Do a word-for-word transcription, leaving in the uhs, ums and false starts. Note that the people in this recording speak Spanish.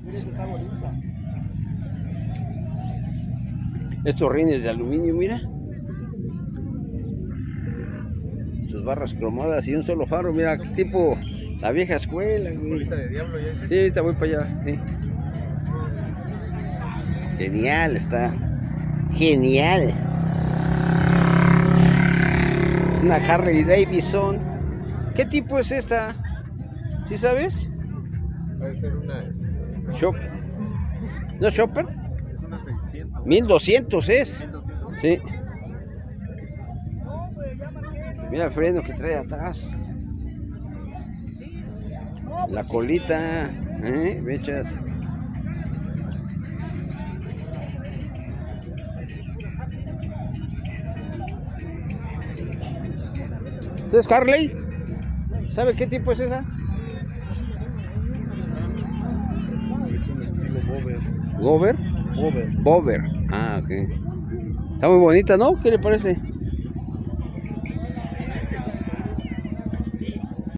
Esta está bonita. Estos rines de aluminio, mira. Sus barras cromadas y un solo faro, mira, tipo la vieja escuela, güey. De diablo ya ese. Sí, ahorita voy para allá, sí. Genial, está. Genial. Una Harley Davidson. ¿Qué tipo es esta? ¿Sí sabes? Puede ser una. Este, Shop. ¿No Shopper? es una seiscientos. mil doscientos es. Sí. Mira el freno que trae atrás. La colita. ¿Eh? Mechas. ¿Entonces Harley? ¿Sabe qué tipo es esa? Es un estilo Bover. ¿Gover? Bover. Bover. Ah, ok. Está muy bonita, ¿no? ¿Qué le parece?